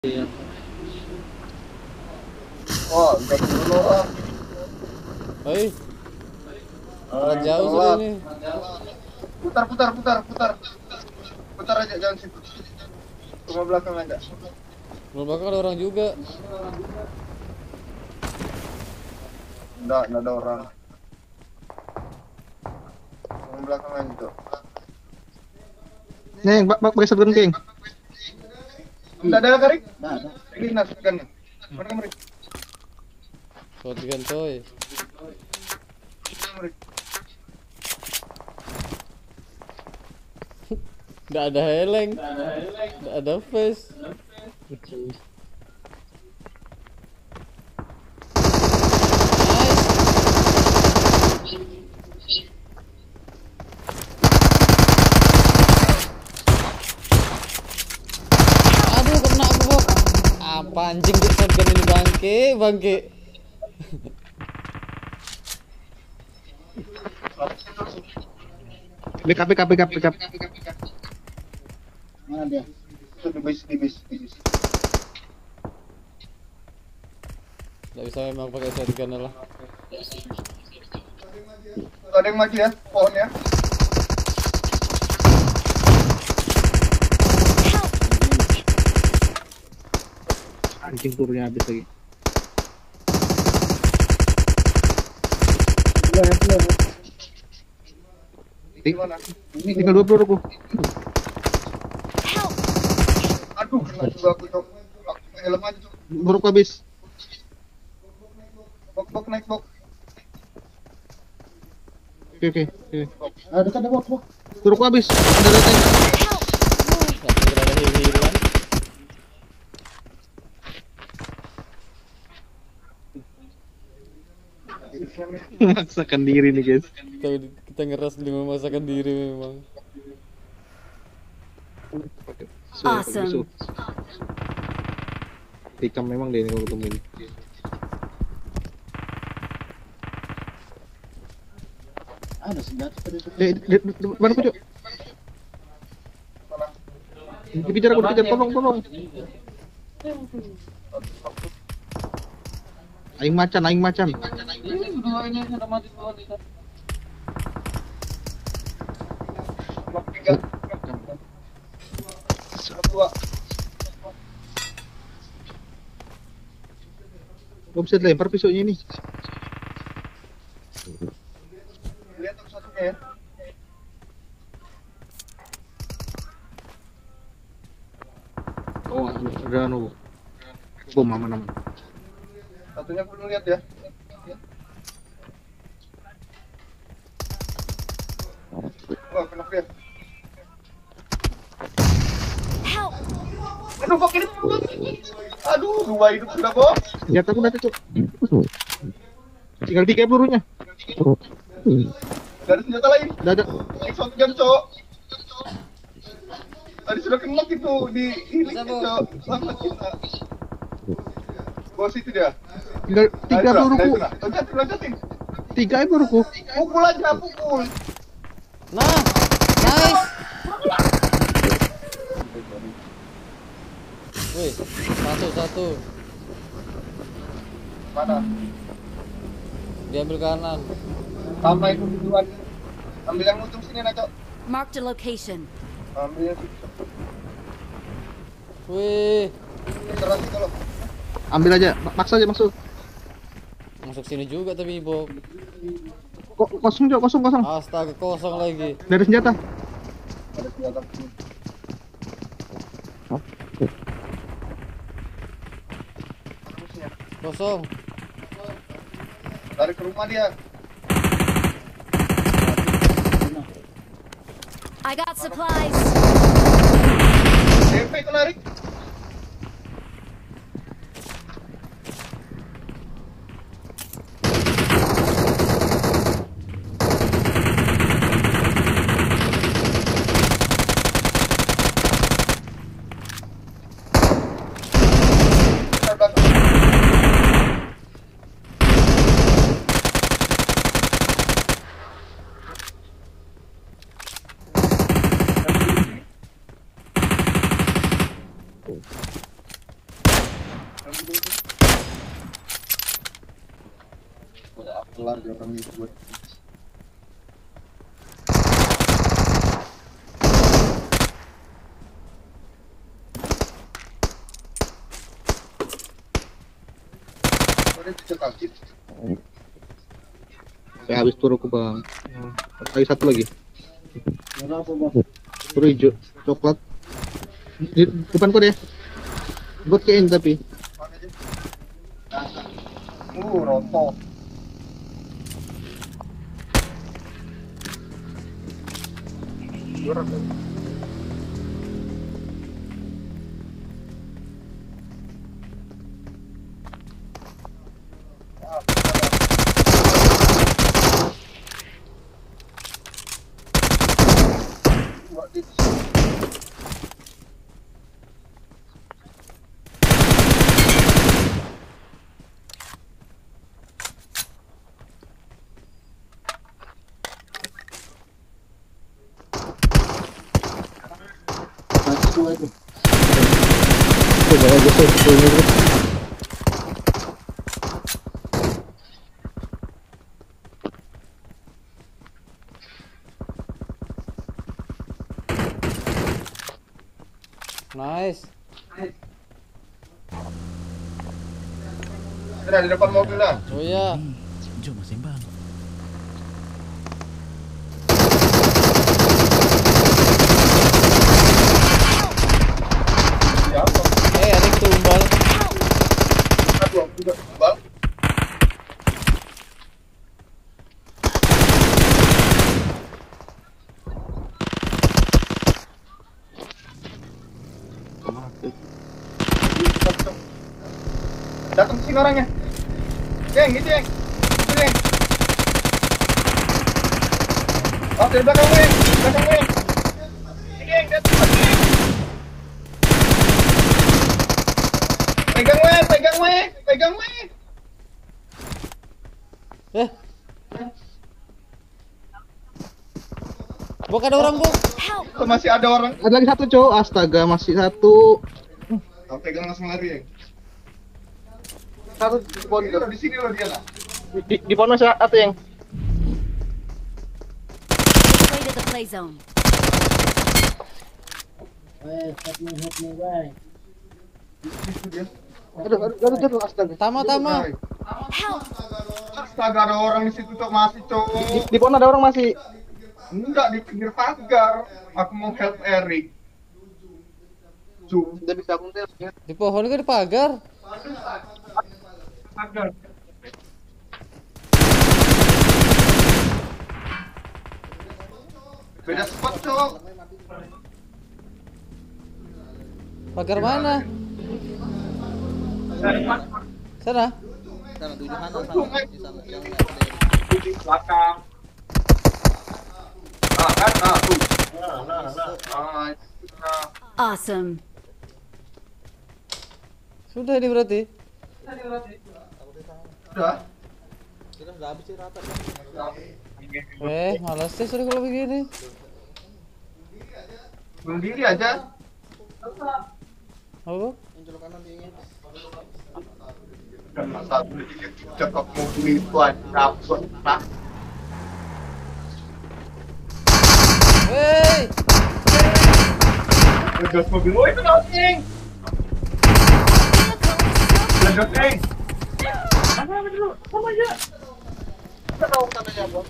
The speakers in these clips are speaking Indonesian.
Iya. Oh, udah dulu ah. Oi, sangat jauh sudah Telat. ini. Putar. Putar aja, jangan situ. Cuma belakang aja. Belakang ada orang juga. Enggak ada orang. Cuma belakang aja tuh. Nih, pakai shotgun king. Enggak ada Karik? Enggak ada. Ini nasikan nih. Mana kemari? Shotgun coy. Kemari. Nggak ada heleng. Nggak ada face. Aduh, kena aku bok. Apa anjing di shotgun ini bangke. Backup. Mana dia? Itu di bis. Nggak bisa memang pakai shotgun lah. Ada yang maju ya, pohonnya. Anjing turunnya habis lagi. Di mana? Tinggal 2 peluru aku. Aduh, kena juga aku cok. Pakai helm aja cok. Peluru habis. Bok naik bok. Oke. Ah, dekat ada bok. Peluru habis. Ada tank. Nggak kira ada heal-healan. Memaksakan diri nih, guys. Kita ngeras di memaksakan diri memang. Awesome. Tikam memang deh ini kalau ketemu ini. Ada senjata tadi tuh. Mana Pucuk? Dikejar aku, tolong. Aing macan. Ini dua ini ada mati dua nih kan. Blok 3. Dua. Gak bisa dilempar pisaunya ini. Lihat tuh satunya ya. Oh, ada anu. Bom aman. Satunya perlu lihat ya. Wah, kena dia. Help! Aduh, kok ini? Aduh, dua hidup sudah, Bos. Lihat aku nanti, Cuk. Tinggal 3 pelurunya. Gak ada senjata lain. Udah ada. Shotgun, Cok. Tadi sudah kena gitu di healing, Bisa, Bos. Cok. Selamat kita. Bos itu dia. Tinggal 3 peluruku. Loncatin. 3 peluruku. Pukul aja, pukul. Nah, nice. Wih, satu. Mana? Diambil kanan. Sama itu duluan. Ambil yang ujung sini, Cok. Marked a location. Ambil yang Wih, terserah sih kalau. Ambil aja, maksa aja masuk. masuk sini juga tapi bok. Kosong, Cuk, kosong. Astaga, kosong lagi. Dari senjata. Ada senjata. Kosong. Tarik ke rumah dia. I got supplies. DP itu narik. Udah kelar di orang itu buat. Ada cicak kaki. Saya habis turu ke bang. Lagi satu lagi. Turu hijau, coklat. Di depan kau deh. Buat kain tapi. Rontok. Coba aja tuh. Nice. Ada di depan mobil lah. Oh iya. Jom sembang. Siapa? Ada yang tumbal. Aduh, juga bal. Datang sini orangnya. Geng, gitu geng. Itu geng. Oh, dari belakang geng. Belakang geng. Ini geng, datang geng. Pegang weh, pegang weh, pegang weh. Bok, ada orang, Bok. Help! Tuh, masih ada orang. Ada lagi satu cowok. Astaga, masih satu. Oh, pegang langsung lari ya. Satu di pohon di sini loh dia lah. Di pohon masih satu yang. This way to the play zone. Itu dia. Aduh, astaga. Tama. Help! Astaga, ada orang di situ cok, masih cowok. Di pohon ada orang masih. Enggak, di pinggir pagar. Aku mau help Eric. Sudah bisa aku tes. Di pohon ke di pagar? Pagar. Beda spot cok. Pagar mana? Sana. Di belakang. Kan, tuh. Nah. Awesome. Sudah ini berarti. Udah. Malas sih sudah kalau begini. Bunuh diri aja. Apa? Karena satu cakap mobil itu aja. Hei! Legas mobil. Oh, itu nongeng. Legas, Eng. Sama dulu. Sama aja. Kita tahu katanya, Bos.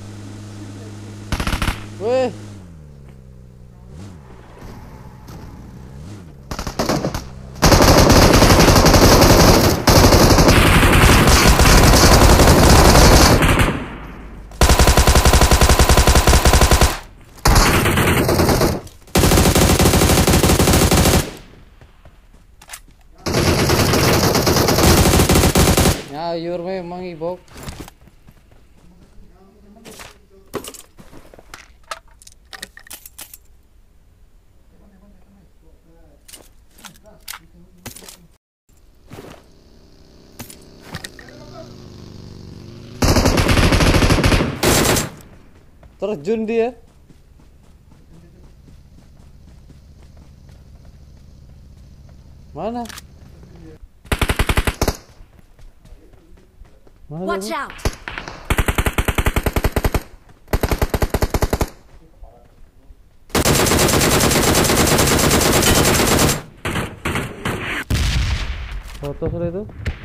Weh. sayur memang Ibok. Terjun dia. Mana? Mana Watch dia? out! Foto sudah itu?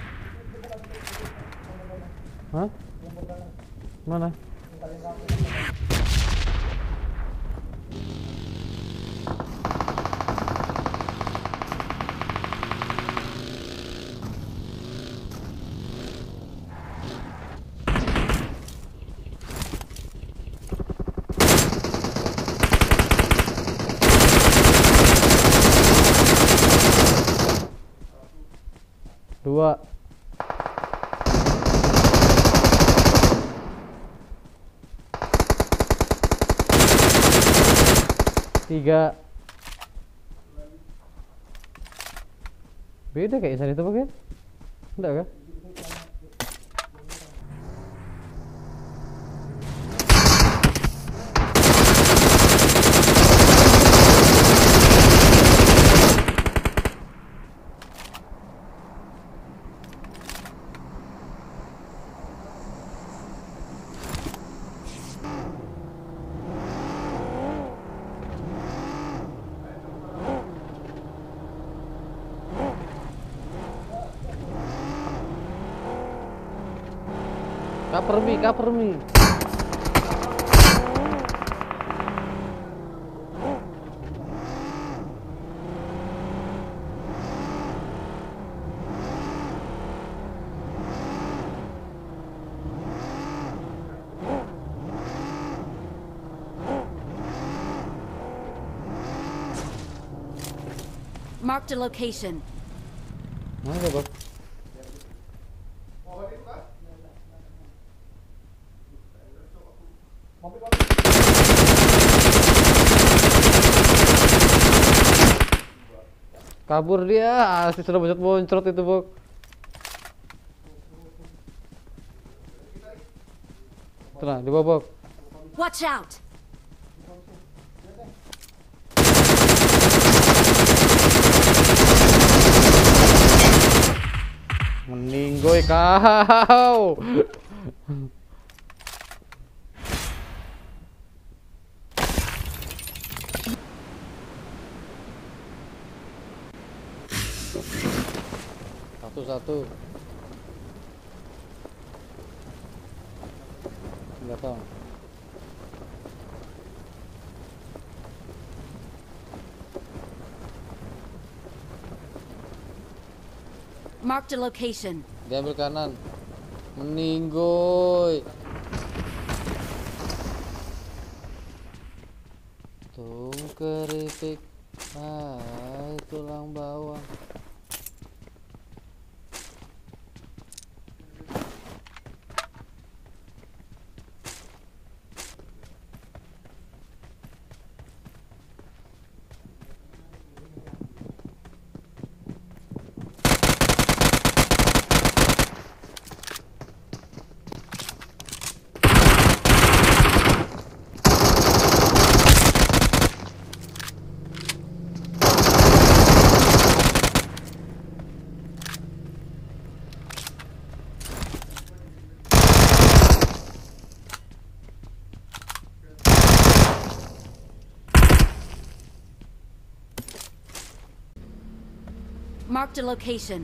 Hah? Mana? Dua. Tiga. Beda kayak sana itu pakai? Enggak kan? Cover me. Marked a location. Mana Bang? Kabur dia, asli sudah boncot itu, Bok. Tenang, di bawah, Bok. Watch out! Meninggoy kau. Satu-satu. Enggak tahu. Marked a location. Diambil kanan. Meninggoy. Tuh keripik. Tulang bawang. Marked a location.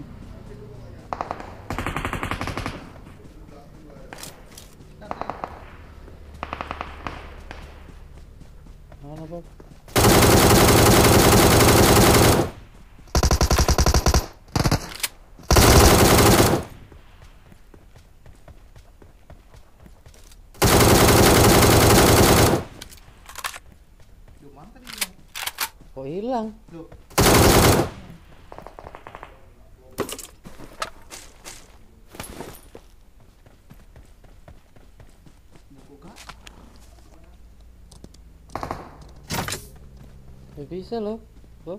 Mana, Bok? Kok hilang? Nggak bisa loh. Bok.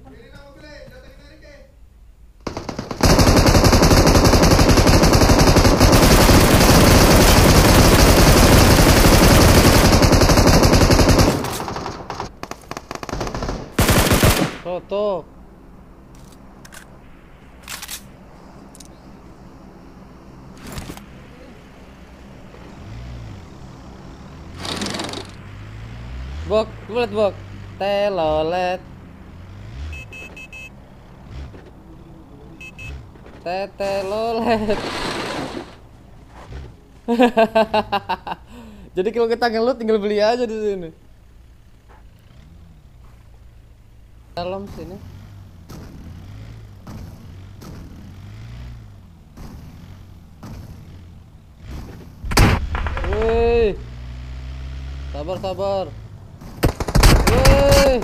Foto. Bok, bulat bok. Telolet. Tetelolet. Jadi kalau kita ngelut tinggal beli aja di sini. Dalam sini. Woi. Sabar, sabar. Woi.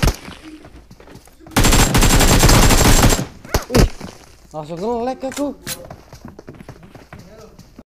Langsung nge-lag aku.